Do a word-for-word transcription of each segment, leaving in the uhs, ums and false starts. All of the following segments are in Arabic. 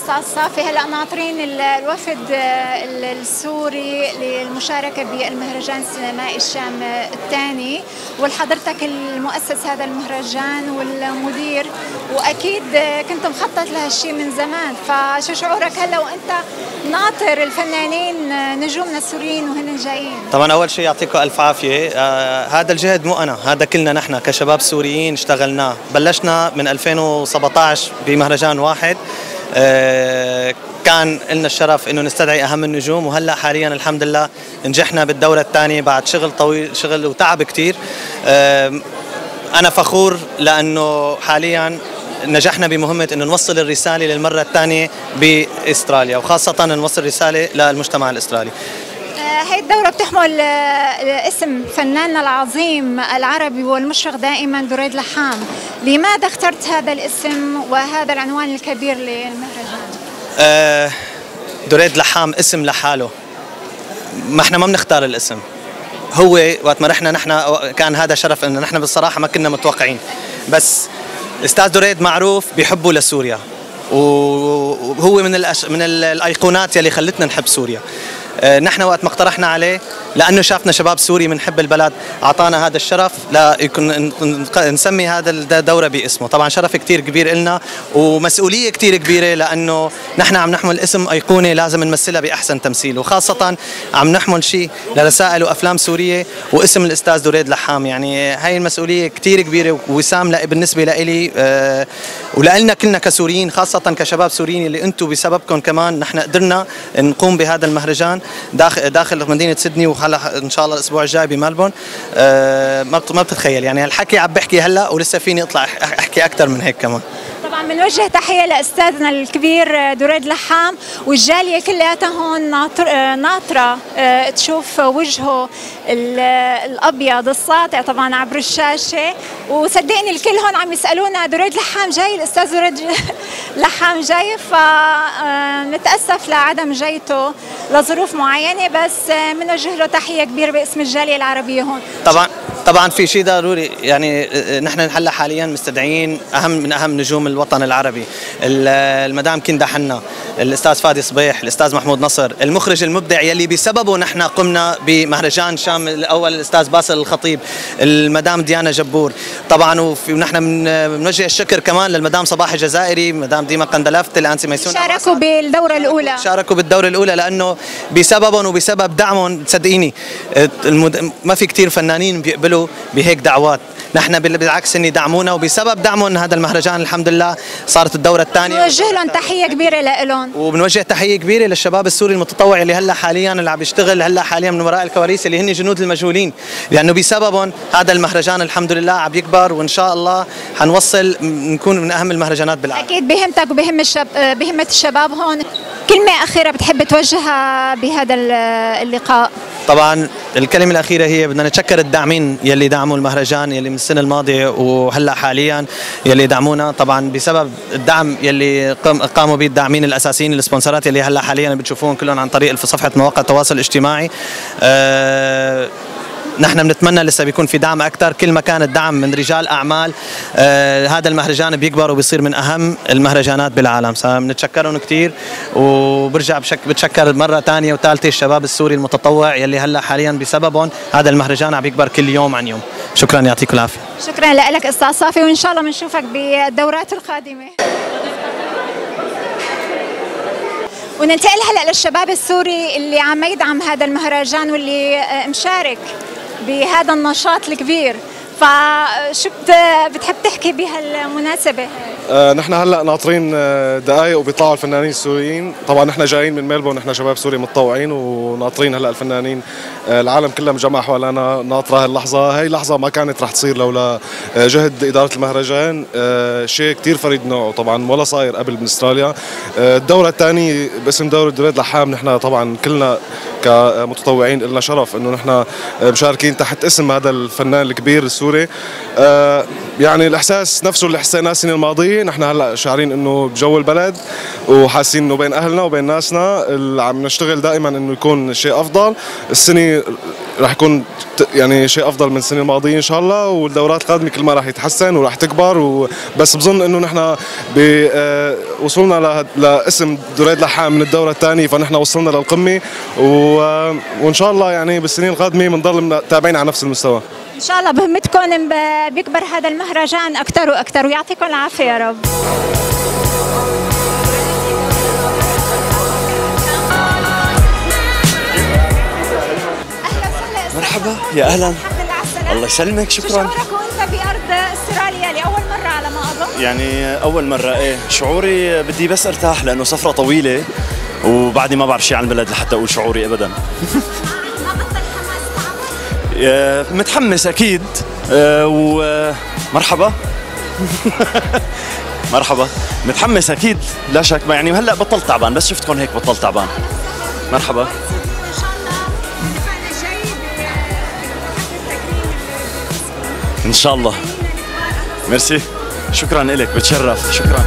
استاذ صافي، هلا ناطرين الوفد السوري للمشاركه بالمهرجان السينمائي الشام الثاني، وحضرتك المؤسس هذا المهرجان والمدير، واكيد كنت مخطط لهالشيء من زمان، فشو شعورك هلا وانت ناطر الفنانين نجومنا السوريين وهن جايين؟ طبعا اول شيء يعطيكم الف عافيه. آه هذا الجهد مو انا، هذا كلنا نحن كشباب سوريين اشتغلناه. بلشنا من ألفين وسبعطعش بمهرجان واحد، آه كان لنا الشرف انه نستدعي اهم النجوم، وهلا حاليا الحمد لله نجحنا بالدوره الثانيه بعد شغل طويل، شغل وتعب كثير. آه انا فخور لانه حاليا نجحنا بمهمة أنه نوصل الرسالة للمرة الثانية بإستراليا، وخاصة نوصل رسالة للمجتمع الإسترالي. هاي الدورة بتحمل اسم فناننا العظيم العربي والمشرق دائما دريد لحام. لماذا اخترت هذا الاسم وهذا العنوان الكبير للمهرجان؟ أه دريد لحام اسم لحاله، ما احنا ما بنختار الاسم، هو وقت ما رحنا نحن كان هذا شرف انه نحن بالصراحة ما كنا متوقعين، بس الاستاذ دريد معروف بحبه لسوريا، وهو من الأش... من الايقونات يلي خلتنا نحب سوريا. أه نحن وقت ما اقترحنا عليه لانه شافنا شباب سوري بنحب البلد، اعطانا هذا الشرف ليكون نسمي هذا الدوره باسمه. طبعا شرف كثير كبير لنا ومسؤوليه كثير كبيره، لانه نحن عم نحمل اسم ايقوني لازم نمثلها باحسن تمثيل، وخاصه عم نحمل شيء لرسائل وافلام سوريه واسم الاستاذ دريد لحام. يعني هاي المسؤوليه كثير كبيره وسام بالنسبه لي أه ولنا كلنا كسوريين، خاصه كشباب سوريين اللي انتم بسببكم كمان نحن قدرنا نقوم بهذا المهرجان داخل داخل مدينه سيدني، وهلا ان شاء الله الاسبوع الجاي بملبون. أه ما ما بتتخيل يعني هالحكي عم بحكي هلا ولسه فيني اطلع احكي اكثر من هيك كمان. طبعا بنوجه تحيه لاستاذنا الكبير دريد لحام، والجاليه كلياتها هون ناطر ناطره أه تشوف وجهه الابيض الساطع طبعا عبر الشاشه، وصدقني الكل هون عم يسالونا دريد لحام جاي، الاستاذ دريد لحام جاي، فنتاسف لعدم جيته لظروف معينه، بس بنوجه له تحيه كبيره باسم الجاليه العربيه هون. طبعا طبعا في شيء ضروري، يعني نحن هلا حاليا مستدعيين اهم من اهم نجوم الوطن العربي، المدام كندا حنا، الاستاذ فادي صبيح، الاستاذ محمود نصر، المخرج المبدع يلي بسببه نحن قمنا بمهرجان شام الاول الاستاذ باسل الخطيب، المدام ديانا جبور طبعا، وفي ونحن بنوجه الشكر كمان للمدام صباح الجزائري، مدام ديما قندلفت، الانسي ميسون، شاركوا بالدوره الاولى شاركوا بالدوره الاولى لانه بسببهم وبسبب دعمهم صدقيني ما في كثير فنانين بيقبلوا بهيك دعوات. نحن بالعكس ان يدعمونا، وبسبب دعمهم هذا المهرجان الحمد لله صارت الدوره الثانيه. بنوجه لهم تحيه كبيره لهم، وبنوجه تحيه كبيره للشباب السوري المتطوع اللي هلا حاليا اللي عم يشتغل هلا حاليا من وراء الكواليس، اللي هن جنود المجهولين، لانه بسببهم هذا المهرجان الحمد لله عم يكبر، وان شاء الله حنوصل نكون من اهم المهرجانات بالعالم. اكيد بهمتك وبهم الشب... بهمه الشباب هون. كلمه اخيره بتحب توجهها بهذا اللقاء؟ طبعا الكلمه الاخيره هي بدنا نتشكر الداعمين يلي دعموا المهرجان، يلي من السنه الماضيه وهلا حاليا يلي دعمونا، طبعا بسبب الدعم يلي قاموا به الداعمين الاساسيين السبونسرات يلي هلا حاليا بتشوفوهم كلهم عن طريق في صفحه مواقع التواصل الاجتماعي. أه نحن بنتمنى لسه بيكون في دعم اكثر، كل ما كان الدعم من رجال اعمال آه هذا المهرجان بيكبر وبيصير من اهم المهرجانات بالعالم. بنتشكرهم كثير، وبرجع بشك بتشكر مره ثانيه وثالثه الشباب السوري المتطوع يلي هلا حاليا بسببهم هذا المهرجان عم بيكبر كل يوم عن يوم. شكرا، يعطيكم العافيه. شكرا لك استاذ صافي، وان شاء الله بنشوفك بالدورات القادمه. وننتقل هلا للشباب السوري اللي عم يدعم هذا المهرجان واللي مشارك بهذا النشاط الكبير، فشو بتحب تحكي بهالمناسبة؟ آه نحن هلا ناطرين دقائق وبيطلعوا الفنانين السوريين، طبعا نحن جايين من ميلبورن، نحن شباب سوري متطوعين وناطرين هلا الفنانين، آه العالم كله مجمع حوالينا ناطره هاللحظه، هي لحظه ما كانت رح تصير لولا جهد اداره المهرجان، آه شيء كثير فريد نوعه طبعا ولا صاير قبل من استراليا. آه الدوره الثانيه باسم دوره دريد لحام، نحن طبعا كلنا كمتطوعين لنا شرف انه نحن مشاركين تحت اسم هذا الفنان الكبير السوري. آه يعني الاحساس نفسه اللي حسيناه السنه الماضيه، نحن هلا شاعرين انه بجو البلد وحاسين انه بين اهلنا وبين ناسنا اللي عم نشتغل دائما انه يكون شيء افضل. السنه راح يكون يعني شيء افضل من السنين الماضيه ان شاء الله، والدورات القادمه كل ما راح يتحسن وراح تكبر. وبس بظن انه نحن وصلنا لاسم دريد لحام من الدوره الثانيه، فنحن وصلنا للقمه، وان شاء الله يعني بالسنين القادمه بنضل تابعين على نفس المستوى ان شاء الله. بهمتكم بيكبر هذا المهرجان اكثر واكثر، ويعطيكم العافيه يا رب. مرحبا، يا اهلا. الحمد لله على السلامة. الله يسلمك، شكرا. شعورك وانت بارض استراليا لاول مره على ما اظن؟ يعني اول مره، ايه شعوري بدي بس ارتاح لانه سفره طويله وبعدي ما بعرف شيء عن البلد لحتى اقول شعوري ابدا. ما بطل حماس تعود؟ متحمس اكيد. ومرحبا. مرحبا، متحمس اكيد لا شك، يعني هلا بطلت تعبان، بس شفتكم هيك بطلت تعبان. مرحبا. ان شاء الله. ميرسي، شكرا لك، بتشرف، شكرا.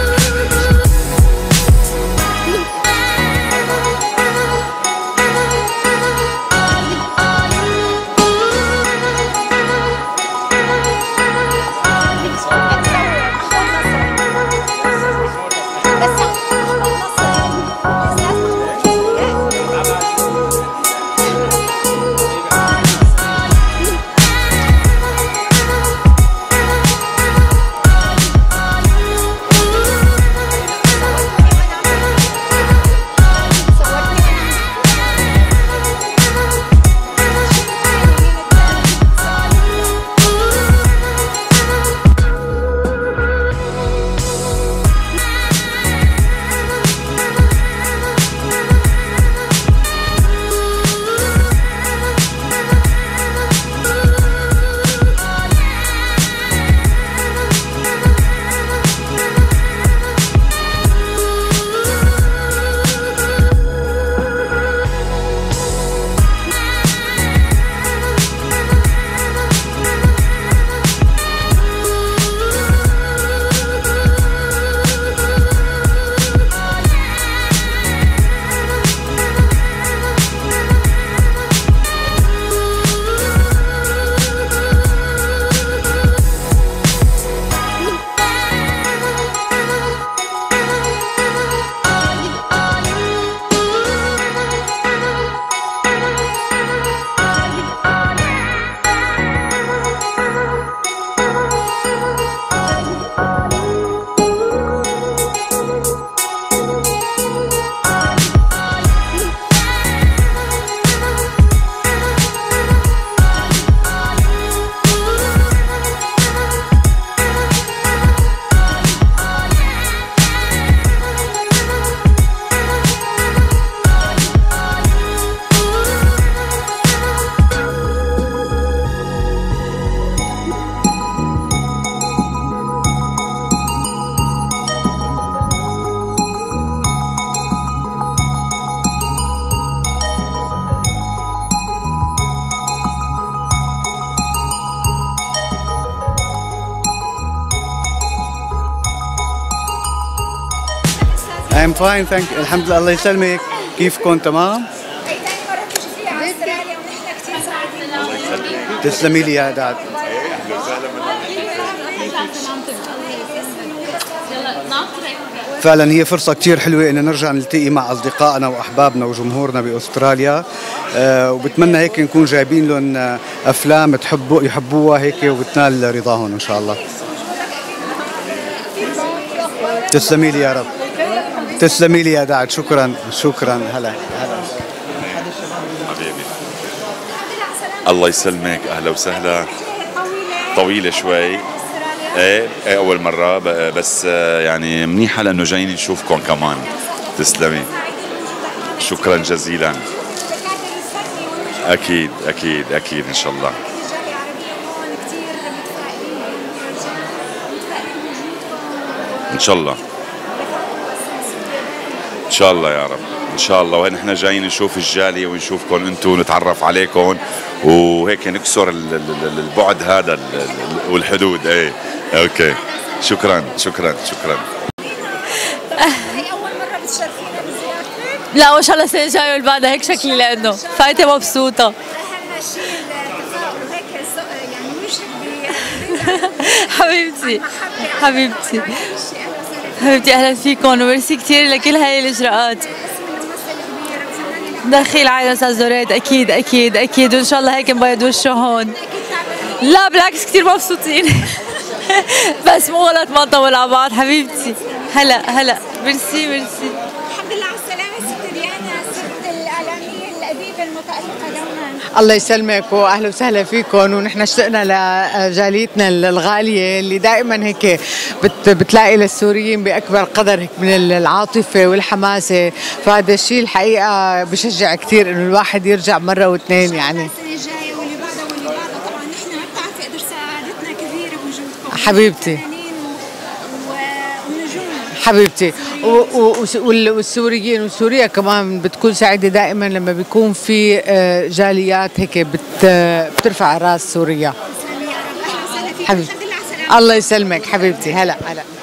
I'm fine, thank you. الحمد لله. الله يسلمك. كيفكم؟ تمام؟ ثاني مرة بتيجي فيها على استراليا ونحن كثير سعيدين. تسلمي لي يا داد. فعلا هي فرصة كتير حلوة إن نرجع نلتقي مع أصدقائنا وأحبابنا وجمهورنا بأستراليا، أه وبتمنى هيك نكون جايبين لهم أفلام تحبوا يحبوها هيك وبتنال رضاهم إن شاء الله. تسلمي لي يا رب. تسلمي لي يا داد، شكرا شكرا. هلا هلا حبيبي، الله يسلمك، اهلا وسهلا. طويله شوي، ايه ايه اول مره، بس يعني منيحه لانه جايين نشوفكم كمان. تسلمي، شكرا جزيلا. اكيد اكيد اكيد ان شاء الله. ان شاء الله ان شاء الله يا رب، ان شاء الله. ونحن جايين نشوف الجاليه ونشوفكم انتم ونتعرف عليكم وهيك نكسر البعد هذا والحدود. ايه اوكي، شكرا شكرا شكرا. هي اول مره بتشرفينا بزيارتك؟ لا ما شاء الله السنه الجايه واللي بعدها هيك شكلي، لانه فايته مبسوطه. اهم حبيبتي حبيبتي حبيبتي اهلا فيكم وميرسي كثير لكل هاي الاجراءات. دخيل عائلة استاذ دريد اكيد اكيد اكيد وان شاء الله هيك نبيض وشه هون. لا بالعكس كثير مبسوطين بس مو غلط ما نطول على بعض. حبيبتي هلا هلا ميرسي ميرسي. الحمد لله على السلامة ست ديانا، ست الإعلامية الأديبة المتألقة دوما. الله يسلمك واهلا وسهلا فيكم، ونحن اشتقنا لجاليتنا الغاليه اللي دائما هيك بت بتلاقي للسوريين باكبر قدر هيك من العاطفه والحماسه، فهذا الشيء الحقيقه بشجع كثير انه الواحد يرجع مره واثنين. يعني السنة الجاية واللي بعدها واللي بعدها طبعا نحن ما بتعرفي قدر سعادتنا كبيرة بوجودكم حبيبتي حبيبتي. والسوريين وسوريا كمان بتكون سعيده دائما لما بيكون في جاليات هيك بترفع راس سوريا. حبيبتي الله يسلمك حبيبتي. هلا هلا.